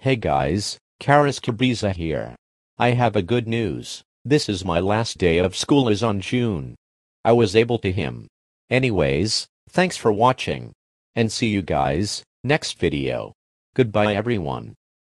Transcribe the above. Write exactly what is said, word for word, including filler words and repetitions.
Hey guys, Kairus Cabreza here. I have a good news. This is my last day of school is on June. I was able to him. Anyways, thanks for watching. And see you guys, next video. Goodbye everyone.